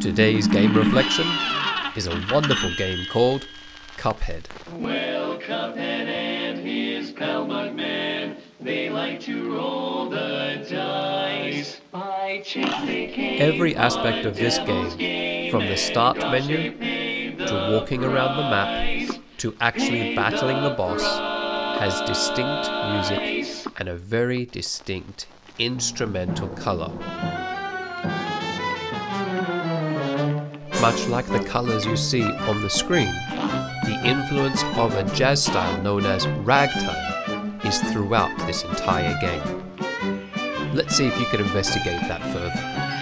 Today's game reflection is a wonderful game called Cuphead. Well, Cuphead and his pal Mugman, they like to roll the dice. By chance they came. Every aspect of this game, from the start menu to walking around the map to actually battling the boss, has distinct music and a very distinct instrumental color. Much like the colors you see on the screen, the influence of a jazz style known as ragtime is throughout this entire game. Let's see if you can investigate that further.